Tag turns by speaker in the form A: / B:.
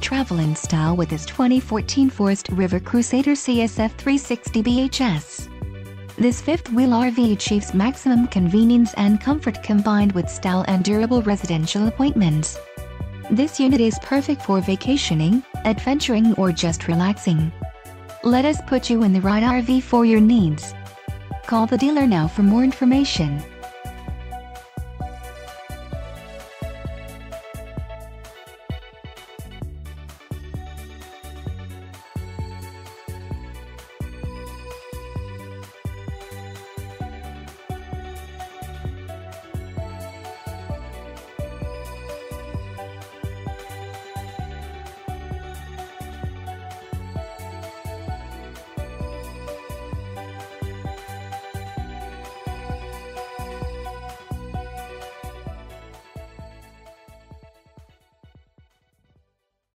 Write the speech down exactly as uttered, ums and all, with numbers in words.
A: travel in style with this twenty fourteen Forest River Crusader C S F three sixty B H S. This fifth-wheel R V achieves maximum convenience and comfort combined with style and durable residential appointments. This unit is perfect for vacationing, adventuring, or just relaxing. Let us put you in the right R V for your needs. Call the dealer now for more information.